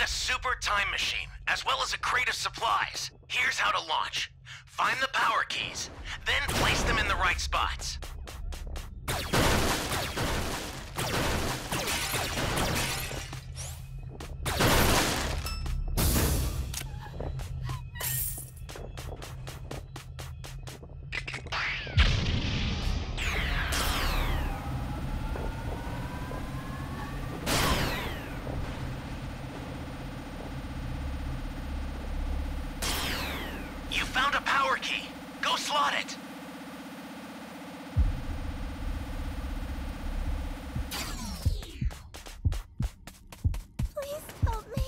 a super time machine, as well as a crate of supplies. Here's how to launch. Find the power keys, then place them in the right spots. You found a power key. Go slot it. Please help me.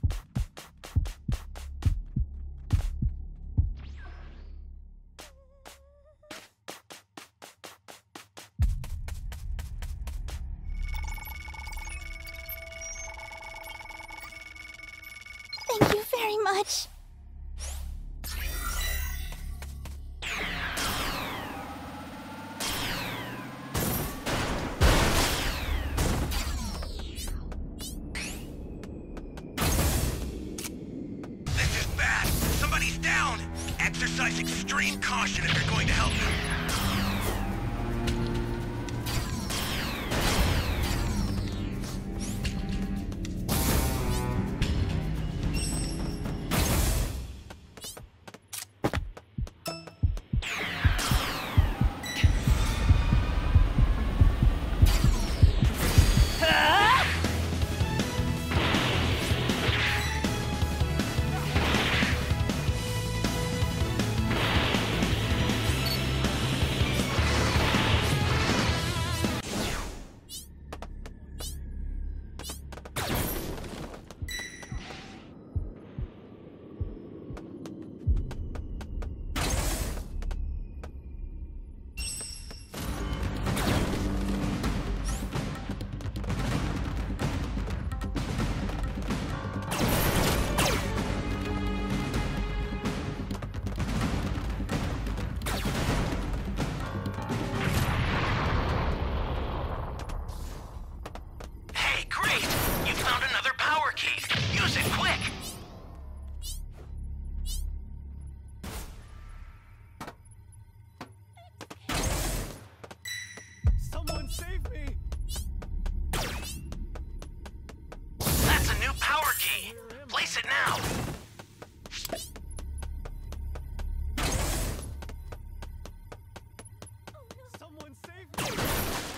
Thank you very much. Down! Exercise extreme caution if you're going to help them. Use it quick! Someone save me! That's a new power key! Place it now! Someone save me!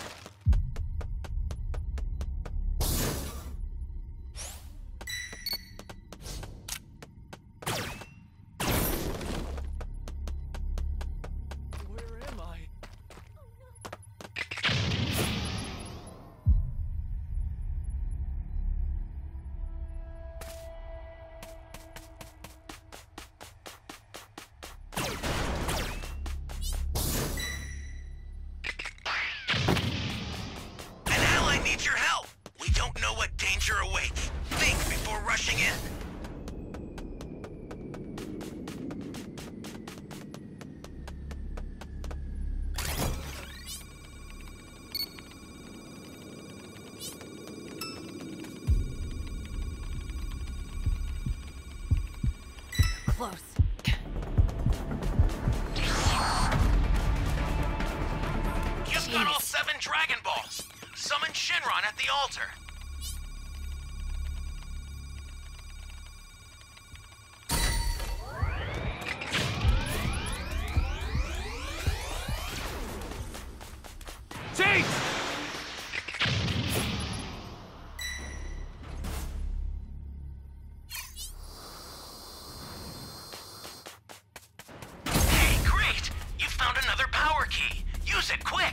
Needs your help. We don't know what danger awaits. Think before rushing in. Close. You've got all 7 Dragon Balls. Summon Shinron at the altar. Jake! Hey, great! You found another power key. Use it quick!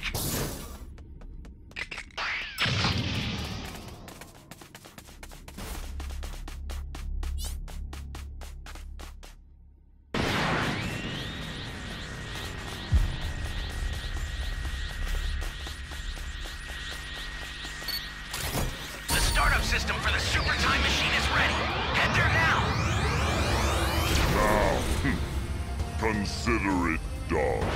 Startup system for the super time machine is ready. Head there now. Now, consider it done.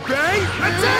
Bang! Attack!